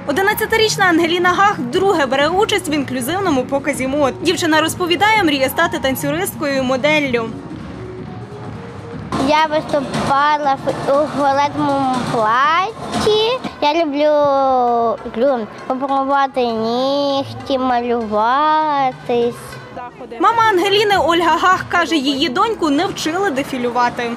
11-річна Ангеліна Гах вдруге бере участь в інклюзивному показі мод. Дівчина розповідає, мріє стати танцюристкою і моделлю. Я виступала у фіолетовому платі. Я люблю попробувати нігті, малюватись. Мама Ангеліни Ольга Гах каже, її доньку не вчили дефілювати.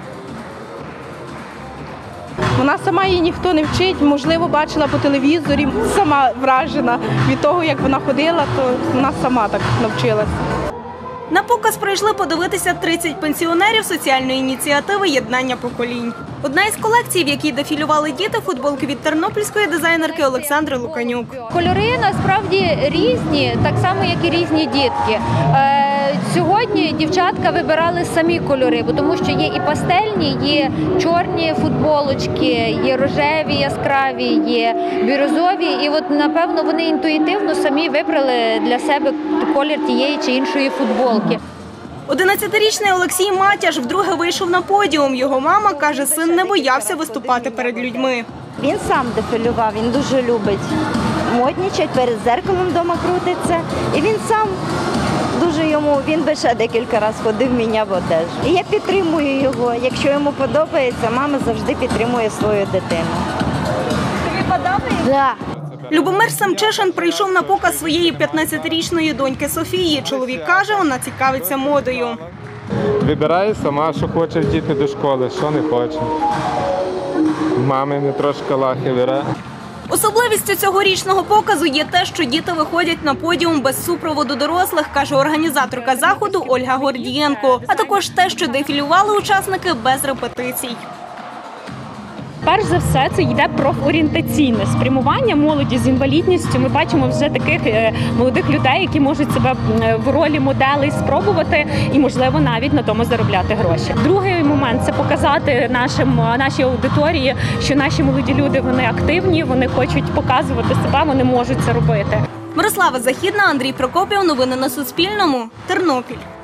Вона сама її ніхто не вчить, можливо, бачила по телевізорі, сама вражена від того, як вона ходила, то вона сама так навчилася. На показ прийшли подивитися 30 пенсіонерів соціальної ініціативи «Єднання поколінь». Одна із колекцій, в якій дефілювали діти, футболки від тернопільської дизайнерки Олександри Луканюк. Кольори насправді різні, так само, як і різні дітки. Сьогодні дівчатка вибирали самі кольори, тому що є і пастельні, є чорні футболочки, є рожеві, яскраві, є бірюзові. І от, напевно, вони інтуїтивно самі вибрали для себе колір тієї чи іншої футболки. 11-річний Олексій Матяш вдруге вийшов на подіум. Його мама каже, син не боявся виступати перед людьми. Він сам дефілював, він дуже любить моднічать, перед зеркалом вдома крутиться. І він сам він би ще декілька разів ходив, міняв одежу. І я підтримую його. Якщо йому подобається, мама завжди підтримує свою дитину. Тобі подобається? Так. Любомир Семчишин прийшов на показ своєї 15-річної доньки Софії. Чоловік каже, вона цікавиться модою. Вибирає сама, що хоче діти до школи, що не хоче. Мами не трошки лахи бере. Особливістю цьогорічного показу є те, що діти виходять на подіум без супроводу дорослих, каже організаторка заходу Ольга Гордієнко. А також те, що дефілювали учасники без репетицій. Перш за все, це йде профорієнтаційне спрямування молоді з інвалідністю. Ми бачимо вже таких молодих людей, які можуть себе в ролі моделей спробувати і, можливо, навіть на тому заробляти гроші. Другий момент – це показати нашій аудиторії, що наші молоді люди, вони активні, вони хочуть показувати себе, вони можуть це робити. Мирослава Західна, Андрій Прокопів. Новини на Суспільному. Тернопіль.